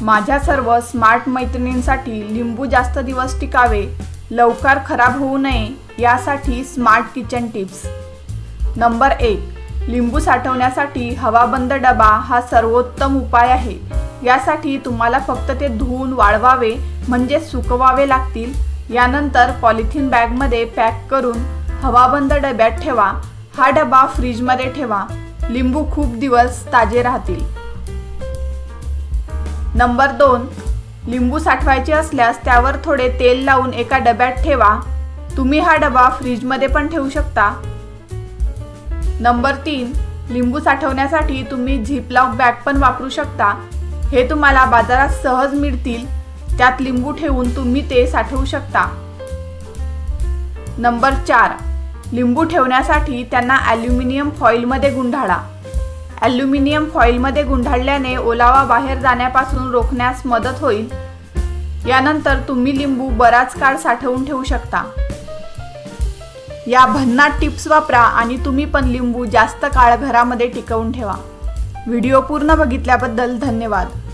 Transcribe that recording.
माझ्या सर्व स्मार्ट मैत्रिणींसाठी लिंबू जास्त दिवस टिकावे, लवकर खराब होऊ नये यासाठी स्मार्ट किचन टिप्स। नंबर 1, लिंबू साठवण्यासाठी हवाबंद डबा हा सर्वोत्तम उपाय आहे। यासाठी तुम्हाला फक्त ते धुवून वाळवावे म्हणजे सुकवावे लागतील। यानंतर पॉलिथिन बॅगमध्ये पॅक करून हवाबंद डब्यात ठेवा। हा डबा फ्रीजमध्ये ठेवा, लिंबू खूप दिवस ताजे राहतील। नंबर 2, लिंबू साठवायचे असल्यास त्यावर थोडे तेल लावून एका डब्यात ठेवा। तुम्ही हा डबा फ्रीजमध्ये पण ठेवू शकता। नंबर 3, लिंबू साठवण्यासाठी तुम्ही झिपलॉक बॅग पण वापरू शकता। हे तुम्हाला बाजारात सहज मिळतील, त्यात लिंबू ठेवून तुम्ही ते साठवू शकता। नंबर 4, लिंबू ठेवण्यासाठी त्यांना ॲल्युमिनियम फॉइलमध्ये गुंडाळा। ॲल्युमिनियम फॉइलमध्ये गुंडाळल्याने ओलावा बाहेर जाण्यापासून रोखण्यास मदत होईल। यानंतर तुम्ही लिंबू बराच काळ साठवून ठेवू शकता। या भन्नाट टिप्स वापरा आणि तुम्ही पण लिंबू जास्त काळ घरामध्ये टिकवून ठेवा। व्हिडिओ पूर्ण बघितल्याबद्दल धन्यवाद।